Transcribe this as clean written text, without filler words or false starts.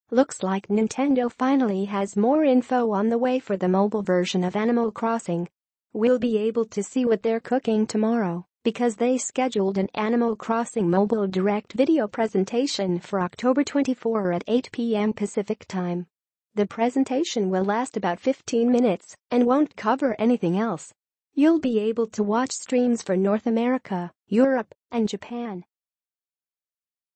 Looks like Nintendo finally has more info on the way for the mobile version of Animal Crossing. We'll be able to see what they're cooking tomorrow because they scheduled an Animal Crossing Mobile Direct video presentation for October 24 at 8 p.m. Pacific Time. The presentation will last about 15 minutes and won't cover anything else. You'll be able to watch streams for North America, Europe, and Japan.